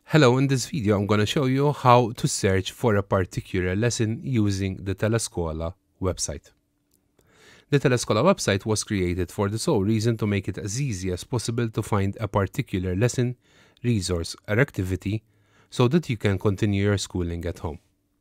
Hello, in this video I'm going to show you how to search for a particular lesson using the Teleskola website. The Teleskola website was created for the sole reason to make it as easy as possible to find a particular lesson, resource or activity so that you can continue your schooling at home.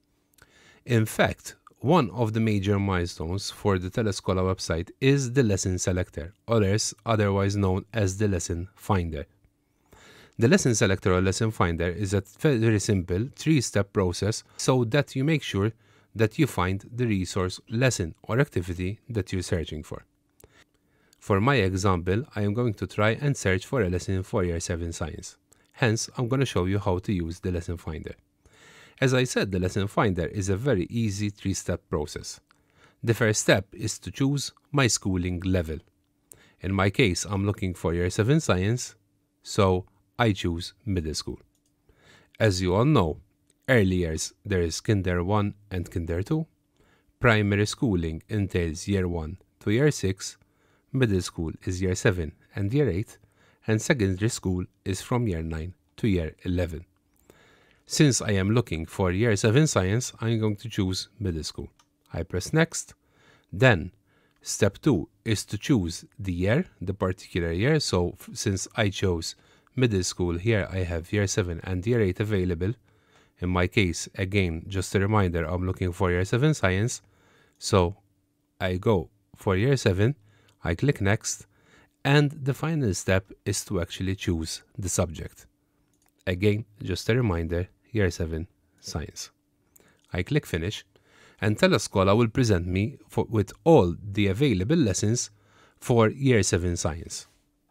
In fact, one of the major milestones for the Teleskola website is the lesson selector, or else otherwise known as the lesson finder. The lesson selector or lesson finder is a very simple three-step process so that you make sure that you find the resource, lesson or activity that you're searching for. For my example, I am going to try and search for a lesson for Year 7 Science. Hence, I'm going to show you how to use the lesson finder. As I said, the lesson finder is a very easy three-step process. The first step is to choose my schooling level. In my case, I'm looking for Year 7 Science, so I choose middle school. As you all know, early years there is Kinder 1 and Kinder 2. Primary schooling entails Year 1 to Year 6. Middle school is Year 7 and Year 8. And secondary school is from Year 9 to Year 11. Since I am looking for Year 7 Science, I'm going to choose middle school. I press Next. Then, step 2 is to choose the year, the particular year. So, since I chose middle school, here I have Year 7 and Year 8 available. In my case, again, just a reminder, I'm looking for Year 7 Science. So I go for Year 7, I click Next, and the final step is to actually choose the subject. Again, just a reminder, Year 7 Science. I click Finish, and Teleskola will present me with all the available lessons for Year 7 Science.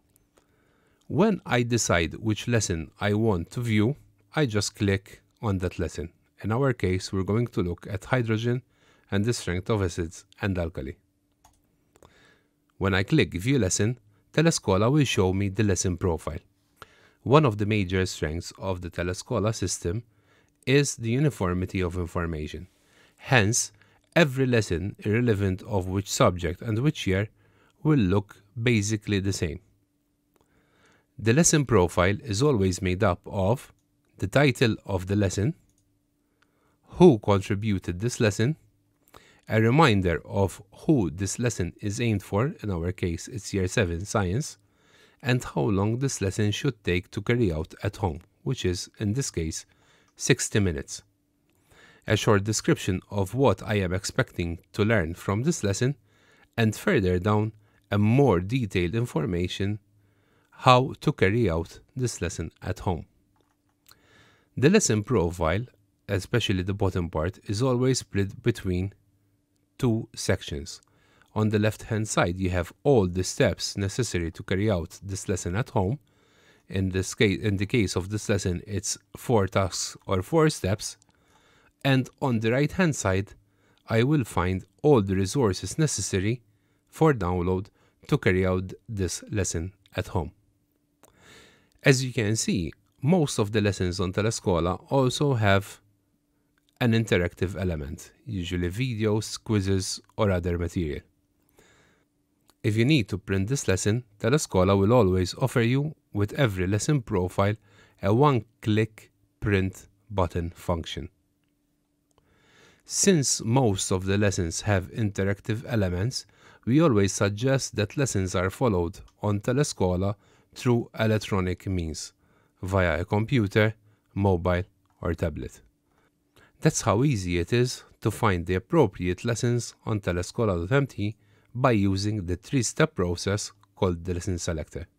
When I decide which lesson I want to view, I just click on that lesson. In our case, we're going to look at hydrogen and the strength of acids and alkali. When I click View Lesson, Teleskola will show me the lesson profile. One of the major strengths of the Teleskola system is the uniformity of information. Hence, every lesson, irrelevant of which subject and which year, will look basically the same. The lesson profile is always made up of the title of the lesson, who contributed this lesson, a reminder of who this lesson is aimed for, in our case it's Year 7 Science, and how long this lesson should take to carry out at home, which is, in this case, 60 minutes. A short description of what I am expecting to learn from this lesson, and further down, a more detailed information how to carry out this lesson at home. The lesson profile, especially the bottom part, is always split between two sections. On the left hand side you have all the steps necessary to carry out this lesson at home. In the case of this lesson it's 4 tasks or 4 steps. And on the right hand side I will find all the resources necessary for download to carry out this lesson at home. As you can see, most of the lessons on Teleskola also have an interactive element, usually videos, quizzes, or other material. If you need to print this lesson, Teleskola will always offer you, with every lesson profile, a one-click print button function. Since most of the lessons have interactive elements, we always suggest that lessons are followed on Teleskola through electronic means, via a computer, mobile, or tablet. That's how easy it is to find the appropriate lessons on Teleskola.mt by using the three-step process called the lesson selector.